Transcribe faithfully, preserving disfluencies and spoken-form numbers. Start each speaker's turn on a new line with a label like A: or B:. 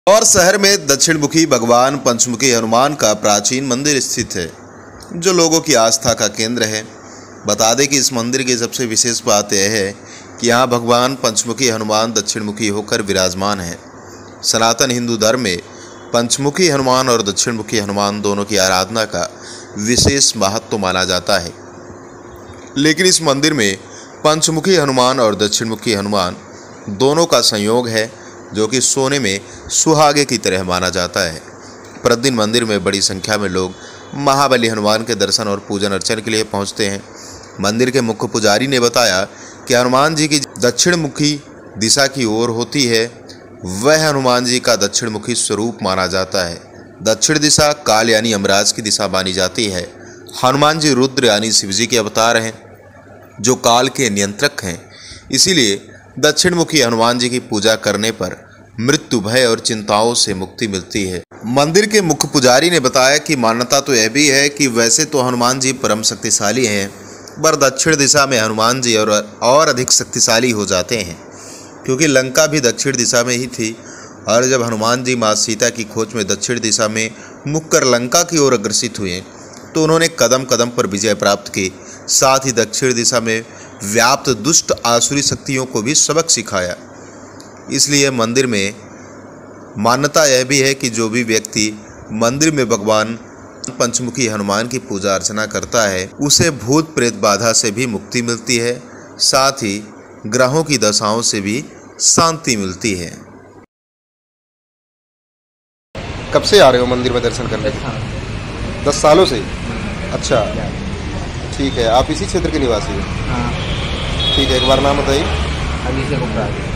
A: और शहर में दक्षिणमुखी भगवान पंचमुखी हनुमान का प्राचीन मंदिर स्थित है, जो लोगों की आस्था का केंद्र है। बता दें कि इस मंदिर की सबसे विशेष बात यह है कि यहाँ भगवान पंचमुखी हनुमान दक्षिणमुखी होकर विराजमान है। सनातन हिंदू धर्म में पंचमुखी हनुमान और दक्षिणमुखी हनुमान दोनों की आराधना का विशेष महत्व माना जाता है। लेकिन इस मंदिर में पंचमुखी हनुमान और दक्षिणमुखी हनुमान दोनों का संयोग है, जो कि सोने में सुहागे की तरह माना जाता है। प्रतिदिन मंदिर में बड़ी संख्या में लोग महाबली हनुमान के दर्शन और पूजन अर्चन के लिए पहुंचते हैं। मंदिर के मुख्य पुजारी ने बताया कि हनुमान जी की दक्षिणमुखी दिशा की ओर होती है, वह हनुमान जी का दक्षिणमुखी स्वरूप माना जाता है। दक्षिण दिशा काल यानी यमराज की दिशा मानी जाती है। हनुमान जी रुद्र यानी शिवजी के अवतार हैं, जो काल के नियंत्रक हैं। इसीलिए दक्षिणमुखी हनुमान जी की पूजा करने पर मृत्यु भय और चिंताओं से मुक्ति मिलती है। मंदिर के मुख्य पुजारी ने बताया कि मान्यता तो यह भी है कि वैसे तो हनुमान जी परम शक्तिशाली हैं, पर दक्षिण दिशा में हनुमान जी और और अधिक शक्तिशाली हो जाते हैं, क्योंकि लंका भी दक्षिण दिशा में ही थी। और जब हनुमान जी माँ सीता की खोज में दक्षिण दिशा में मुख कर लंका की ओर अग्रसित हुए, तो उन्होंने कदम कदम पर विजय प्राप्त की। साथ ही दक्षिण दिशा में व्याप्त दुष्ट आसुरी शक्तियों को भी सबक सिखाया। इसलिए मंदिर में मान्यता यह भी है कि जो भी व्यक्ति मंदिर में भगवान पंचमुखी हनुमान की पूजा अर्चना करता है, उसे भूत प्रेत बाधा से भी मुक्ति मिलती है, साथ ही ग्रहों की दशाओं से भी शांति मिलती है।
B: कब से आ रहे हो मंदिर में दर्शन करने? दस सालों से। अच्छा, ठीक है। आप इसी क्षेत्र के निवासी हो?
C: हाँ।
B: ठीक है, एक बार नाम बताइए।
C: अभिषेक उपराज।